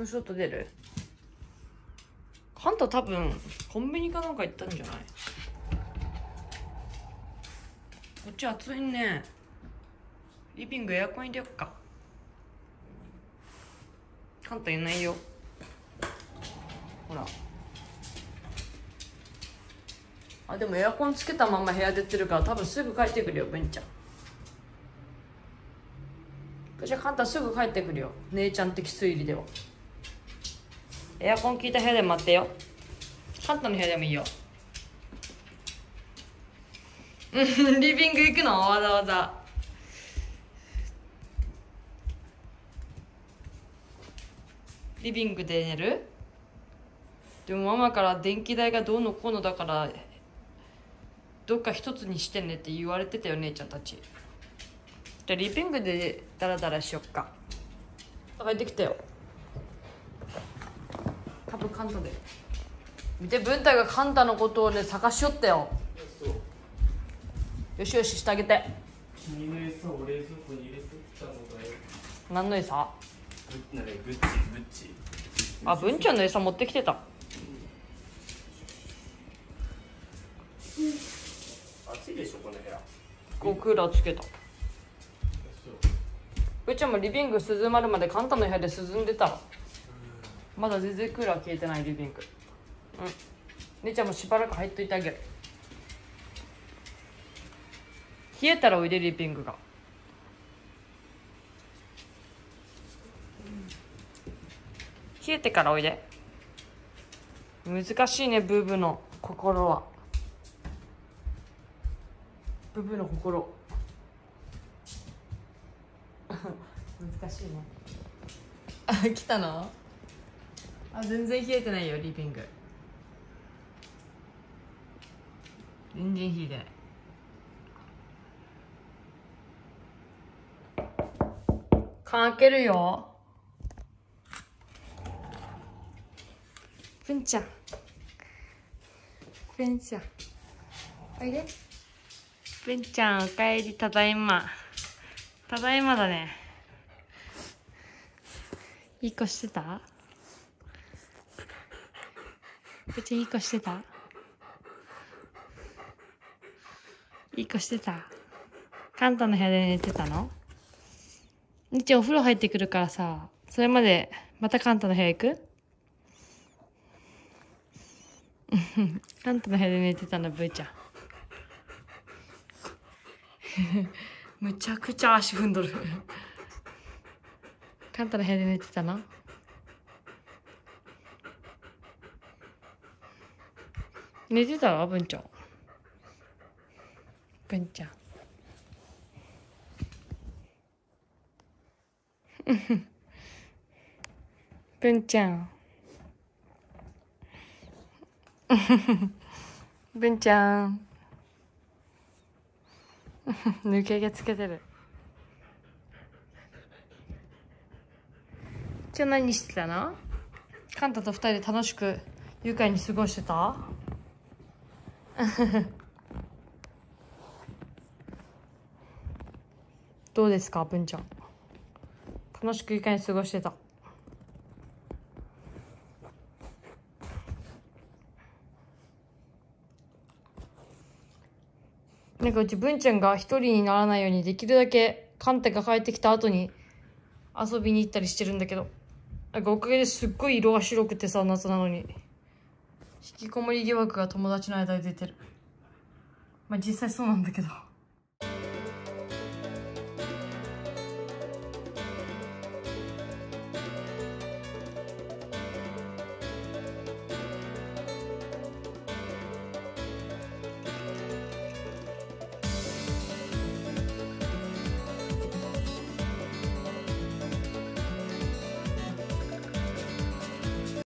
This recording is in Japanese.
ショット出る？カンタ多分コンビニかなんか行ったんじゃない？こっち暑いね。リビングエアコン入れよっか。カンタいないよ。ほら。あ、でもエアコンつけたまま部屋出てるから多分すぐ帰ってくるよ、文ちゃん。じゃあカンタすぐ帰ってくるよ、姉ちゃん的推理では。エアコン効いた部屋で待ってよ。カンタの部屋でもいいよ。リビング行くのわざわざ。リビングで寝る？でもママから電気代がどうのこうのだからどっか一つにしてねって言われてたよ、姉ちゃんたち。じゃあリビングでダラダラしよっか。帰ってきたよ。多分カンタで見て、文太がカンタのことをね探しよったよ。よしよししてあげて。 君の餌を冷蔵庫に入れてきたのだよ。 何の餌？ なんかグッチ。 あ、文ちゃんの餌持ってきてた。 暑いでしょこの部屋。 こうクーラーつけた。文ちゃんもリビング涼まるまでカンタの部屋で涼んでたわ。まだ全然クーラー消えてないリビング。姉ちゃんもしばらく入っといてあげる。冷えたらおいで、リビングが。冷えてからおいで。難しいね、ブーブーの心は。ブーブーの心難しいね。あ、来たの？あ、全然冷えてないよ、リビング。全然冷えてない。缶開けるよ。文ちゃん、文ちゃんおいで。文ちゃんおかえり。ただいま。ただいまだね。いい子してた？文ちゃんいい子してた？いい子してた？カンタの部屋で寝てたの？にちお風呂入ってくるからさ、それまでまたカンタの部屋行く？カンタの部屋で寝てたの、ブーちゃん。むちゃくちゃ足踏んどる。カンタの部屋で寝てたの？寝てたわ、ブンちゃん。ブンちゃん。ブンちゃん。ブンちゃん。抜け毛つけてる。今日何してたの？カンタと2人で楽しく愉快に過ごしてた？どうですか、ブンちゃん。楽しく愉快に過ごしてた？なんかうち文ちゃんが一人にならないようにできるだけカンタが帰ってきた後に遊びに行ったりしてるんだけど、なんかおかげですっごい色が白くてさ、夏なのに引きこもり疑惑が友達の間で出てる。まあ実際そうなんだけど。